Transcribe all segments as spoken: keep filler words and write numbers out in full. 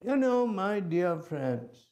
You know, my dear friends,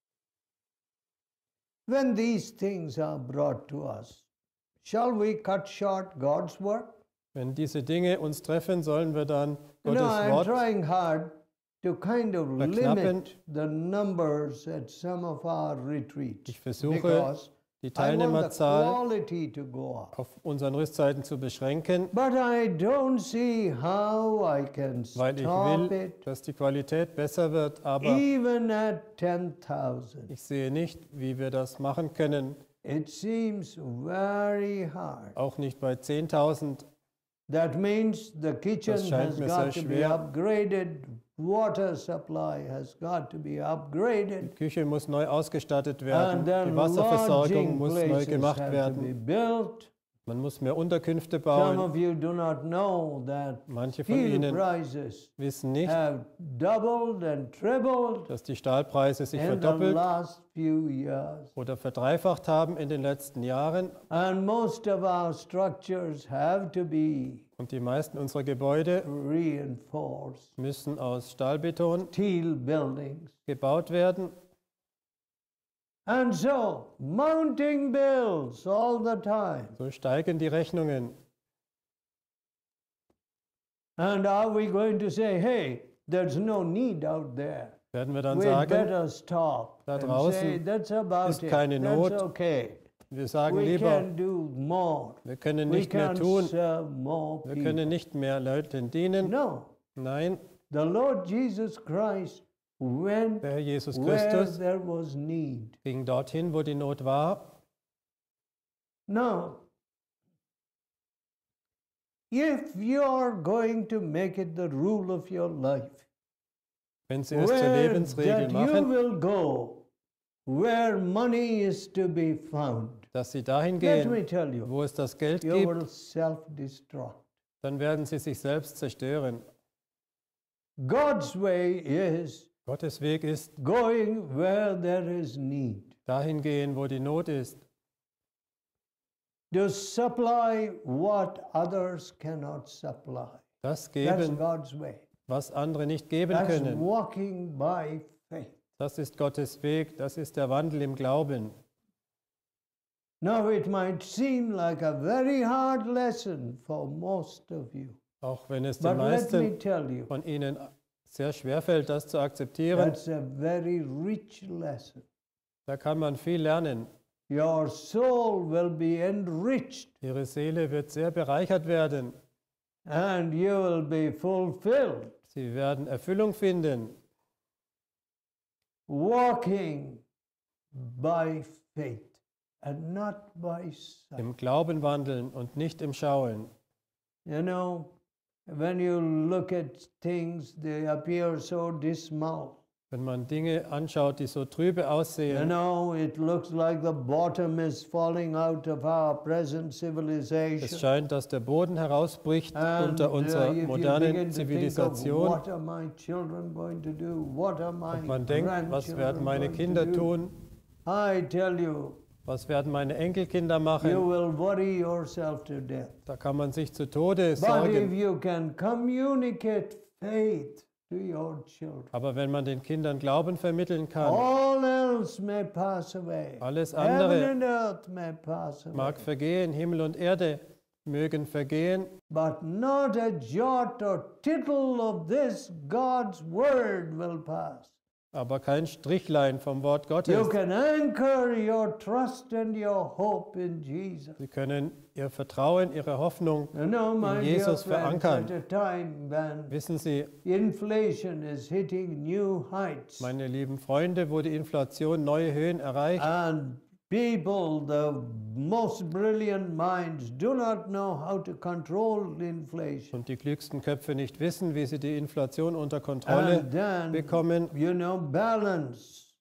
when these things are brought to us, shall we cut short God's work? Wenn diese Dinge uns treffen, sollen wir dann You know, Gottes I'm Wort trying hard to kind of verknappen. limit the numbers at some of our retreats Ich versuche, because die I want the Teilnehmerzahl quality to go up. auf unseren Rüstzeiten zu beschränken, But I don't see how I can weil ich stop will, it dass die Qualität besser wird, aber even at ten thousand. ich sehe nicht, wie wir das machen können, It seems very hard. auch nicht bei zehntausend. That means the kitchen Das scheint has mir got sehr to be schwer. upgraded, water supply has got to be Die upgraded, Küche muss neu ausgestattet werden, and die then Wasserversorgung lodging muss neu places gemacht have to be werden, built. man muss mehr Unterkünfte Some bauen. of you do not know that Manche von steel Ihnen prices wissen nicht, have doubled and tripled dass die Stahlpreise sich in the verdoppelt last few years. oder verdreifacht haben in den letzten Jahren. And most of our structures have to be Und die meisten unserer Gebäude reinforced. müssen aus Stahlbeton Steel buildings. gebaut werden. And so, mounting bills all the time. So steigen die Rechnungen. And are we going to say, hey, there's no need out there? Werden wir dann We'd sagen, better stop da and draußen say, that's about ist it. keine Not. That's okay. wir sagen We lieber, can do more. wir können We nicht mehr can tun, serve more wir people. können nicht mehr Leuten dienen. No. Nein, The Lord Jesus Christ went der Herr Jesus where Christus there was need. ging dorthin, wo die Not war. Now, if you're going to make it the rule of your life, Wenn Sie es zur where Lebensregel that you machen, will go, where money is to be found, dass Sie dahin let me gehen, tell you, wo es das Geld you gibt, will self-destruct. dann werden Sie sich selbst zerstören. God's way is Gottes Weg ist, going where there is need, dahin gehen, wo die Not ist, to supply what others cannot supply. das That's geben, God's way. was andere nicht geben That's können. walking by faith. Das ist Gottes Weg, das ist der Wandel im Glauben. Now it might seem like a very hard lesson for most of you, Auch wenn es den but let me meisten tell you, von Ihnen sehr schwer fällt, das zu akzeptieren, that's a very rich lesson. da kann man viel lernen. Your soul will be enriched Ihre Seele wird sehr bereichert werden. and you will be fulfilled, Sie werden Erfüllung finden, walking by faith and not by sight. im Glauben wandeln und nicht im Schauen. You know, when you look at things, they appear so dismal. Wenn man Dinge anschaut, die so trübe You aussehen, know, it looks like the bottom is falling out of our present es civilization. scheint, dass der Boden herausbricht And unter uh, unserer if you begin modernen to think of Zivilisation. what are my children going to do? What are my Und man denkt, was grandchildren werden meine going Kinder to do? tun? I tell you, Was werden meine Enkelkinder you machen? will worry yourself to death. Da kann man sich zu Tode But if sorgen. you can communicate faith to your children, Aber wenn man den Kindern Glauben vermitteln kann, all else may pass away. alles Heaven andere and earth may pass away. mag vergehen, Himmel und Erde mögen vergehen, But not a jot or tittle of this God's word will pass. aber kein Strichlein vom Wort You Gottes. can anchor your trust and your hope in Jesus. Sie können ihr Vertrauen, ihre Hoffnung You know, my in dear Jesus friends, verankern. at a time when Wissen Sie, inflation is hitting new heights meine lieben Freunde, wo die Inflation neue Höhen erreicht and people, the most brilliant minds, do not know how to control inflation. und die klügsten Köpfe nicht wissen, wie sie die Inflation unter Kontrolle And then, bekommen, you know, balance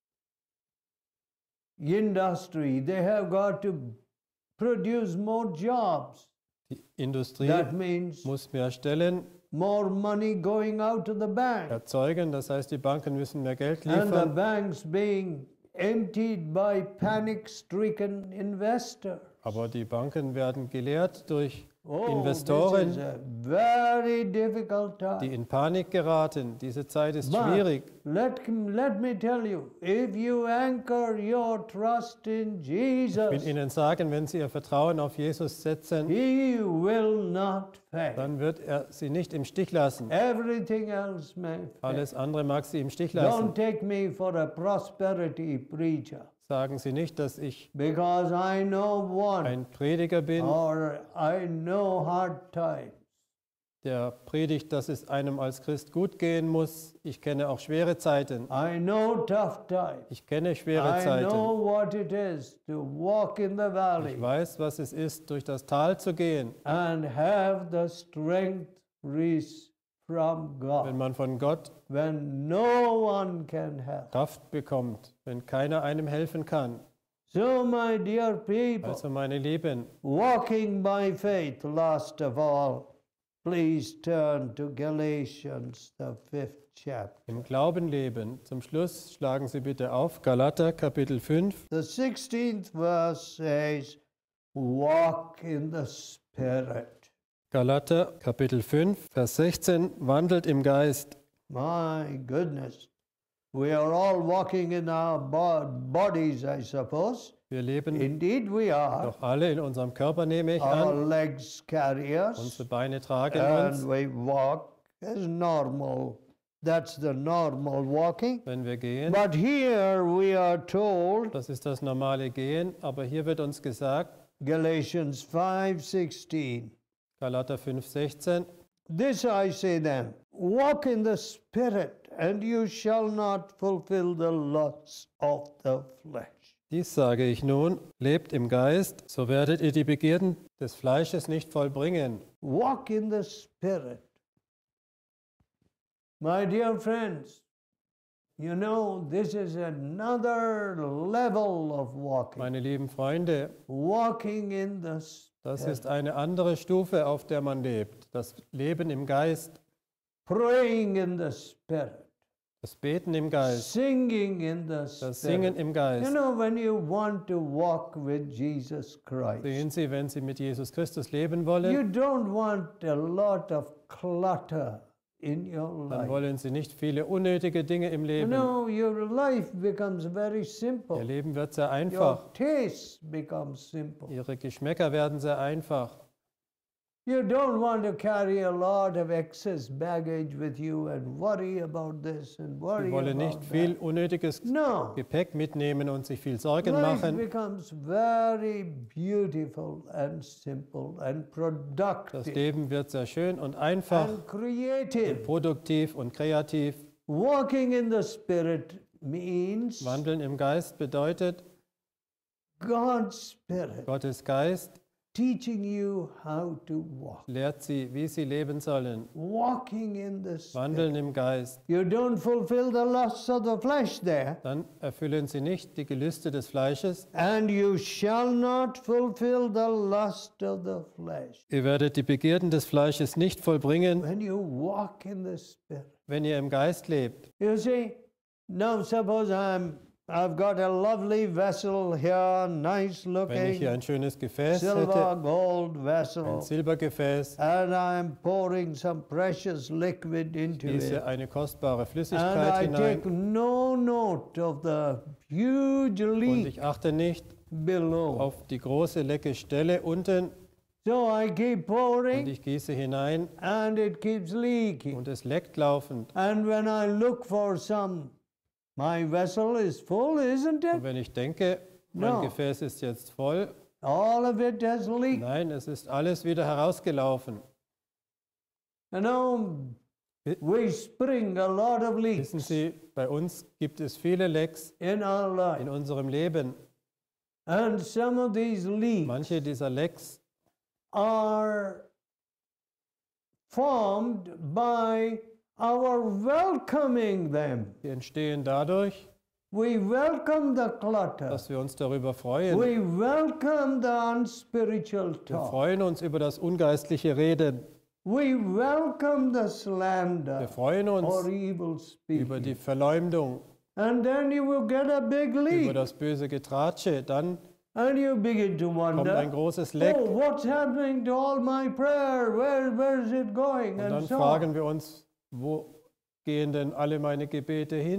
industry. They have got to produce more jobs. die Industrie That means muss mehr Stellen more money going out to the bank. erzeugen, das heißt, die Banken müssen mehr Geld And the liefern, banks being emptied by panic-stricken investors. aber die Banken werden geleert durch Oh, Investoren, this is a very difficult die time. in Panik geraten. Diese Zeit ist But schwierig. let, let me tell you, if you anchor your trust in Ich will Jesus, Ihnen sagen, wenn Sie Ihr Vertrauen auf Jesus setzen, He will not fail. dann wird er Sie nicht im Stich lassen. Everything else may fail. Alles andere mag Sie im Stich Don't lassen. take me for a prosperity preacher, Sagen Sie nicht, dass ich because I know one, ein Prediger bin, or I know hard times. der predigt, dass es einem als Christ gut gehen muss. Ich kenne auch schwere Zeiten. I know tough times. Ich kenne schwere I Zeiten. know what it is to walk in the Ich valley weiß, was es ist, durch das Tal zu gehen, and have the strength released from wenn God man von Gott when no one can help. Kraft bekommt, wenn keiner einem helfen kann. So, my dear people, Also meine Lieben, walking by faith, last of all, please turn to Galatians, the fifth chapter. im Glauben leben. Zum Schluss schlagen Sie bitte auf Galater Kapitel fünf. The sixteenth verse says, walk in the Spirit. Galater Kapitel fünf, Vers sechzehn, wandelt im Geist. My goodness. We are all walking in our bo- bodies, I suppose. Wir leben Indeed, we are. doch alle in unserem Körper, nehme ich Our an. legs carry us, Unsere Beine tragen and uns, we walk as normal. That's the normal walking. wenn wir gehen. But here we are told, Das ist das normale Gehen, aber hier wird uns gesagt, Galatians five sixteen, Galater fünf, sechzehn, this I say then, walk in the Spirit, and you shall not fulfill the lusts of the flesh. dies sage ich nun, lebt im Geist, so werdet ihr die Begierden des Fleisches nicht vollbringen. Walk in the Spirit. My dear friends, you know, this is another level of walking. Meine lieben Freunde, Walking in the das Spirit. ist eine andere Stufe, auf der man lebt. Das Leben im Geist, Praying in the Spirit. das Beten im Geist, Singing in the das Singen Spirit. im You Geist. know, when you want to walk with Jesus Christ, Sehen Sie, wenn Sie mit Jesus Christus leben you wollen, don't want a lot of clutter in your dann life. wollen Sie nicht viele unnötige Dinge im You Leben. know, your life becomes very Ihr simple. Leben wird sehr Your einfach. tastes become simple. Ihre Geschmäcker werden sehr einfach. You don't want to carry a lot of excess baggage with you and worry about this and worry Sie wollen about nicht viel that. unnötiges No. Gepäck mitnehmen und sich viel Sorgen Life machen. becomes very beautiful and simple and Das productive Leben wird sehr schön und einfach, and creative. produktiv und kreativ. Walking in the Spirit means Wandeln im Geist bedeutet, God's Spirit Gottes Geist teaching you how to walk. lehrt sie, wie sie leben sollen. Walking in the Spirit. Wandeln im Geist. You don't fulfill the lusts of the flesh there. Dann erfüllen sie nicht die Gelüste des Fleisches. And you shall not fulfill the lust of the flesh. Ihr werdet die Begierden des Fleisches nicht vollbringen, When you walk in the Spirit. wenn ihr im Geist lebt. You see, now suppose I'm, I've got a lovely vessel here, nice Wenn ich hier looking, ein schönes Gefäß silver, hätte, gold ein vessel, Silbergefäß, and I'm pouring some precious liquid into gieße it. eine kostbare And Flüssigkeit I take hinein no note of the huge und leak ich achte nicht below. auf die große lecke Stelle unten So I keep und pouring ich gieße hinein and it keeps leaking. und es leckt laufend. And when I look for some, my vessel is full, isn't Und it? wenn ich denke, mein No. Gefäß ist jetzt voll, All of it has leaked. nein, es ist alles wieder herausgelaufen. You know, we spring a lot of Wissen leaks Sie, bei uns gibt es viele Lecks in our in life. unserem Leben. And some of these leaks Manche dieser Lecks are formed by our welcoming them. die entstehen dadurch, We welcome the clutter. dass wir uns darüber freuen. We welcome the unspiritual Wir talk. freuen uns über das ungeistliche Reden. We welcome the Wir slander freuen or uns evil über die speaking. Verleumdung, And then you will get a big über leak. das böse Getratsche. Dann And you begin to kommt ein wonder, großes Leck. oh, what's happening to all my prayer? Where, where is it going? Und And dann so on. fragen wir uns, wo gehen denn alle meine Gebete hin?